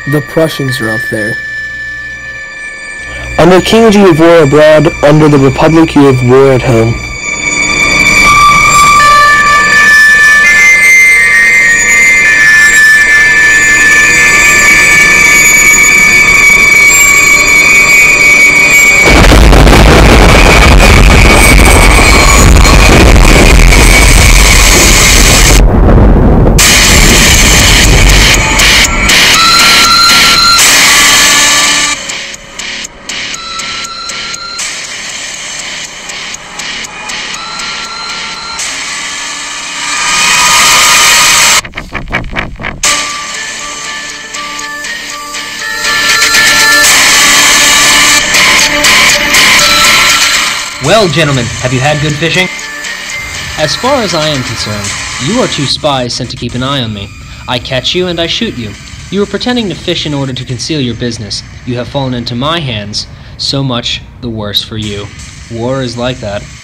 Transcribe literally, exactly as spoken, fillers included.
The Prussians are up there. Under kings you have war abroad, under the Republic you have war at home. Well, gentlemen, have you had good fishing? As far as I am concerned, you are two spies sent to keep an eye on me. I catch you and I shoot you. You are pretending to fish in order to conceal your business. You have fallen into my hands. So much the worse for you. War is like that.